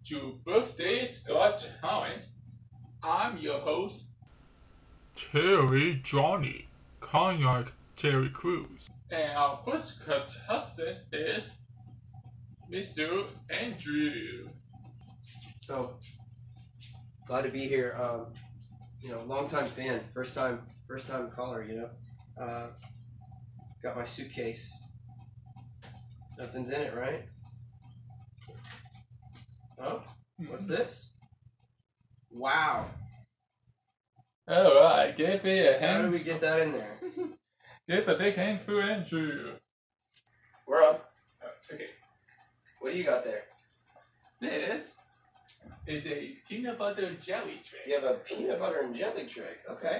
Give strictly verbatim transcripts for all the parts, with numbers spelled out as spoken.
to Birthdays Got Talent. I'm your host, Terry Johnny, Cognac Terry Crews. and our first contestant is Mister Andrew. Oh, glad to be here. Um, you know, longtime fan, first time, first time caller. You know, uh, got my suitcase. Nothing's in it, right? Oh, what's this? Wow. Alright, give it a How hand. did we get that in there? Give a big hand for Andrew. We're on. Uh, okay, What do you got there? this is a peanut butter jelly tray. You have a peanut butter and jelly tray. Okay.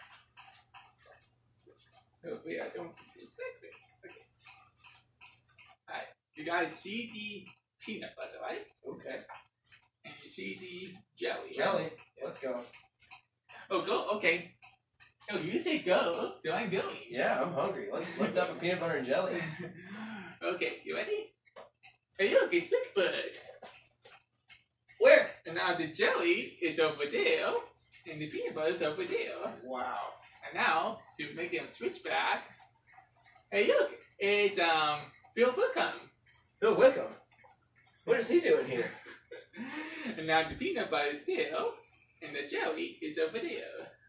Oh, wait, I don't expect this. Okay. Alright, you guys see the peanut butter, right? Okay. And you see the jelly. right? Jelly. Let's go. Oh, go. Okay. Oh, you say go, so I'm going. Yeah, I'm hungry. Let's let's have a peanut butter and jelly. Okay, you ready? Hey, look, it's Big Bird. Where? And now the jelly is over there, and the peanut butter is over there. Wow. And now, to make them switch back, hey, look, it's um Bill Wickham. Bill Wickham. What is he doing here? And now the peanut butter is there, and the jelly is over there.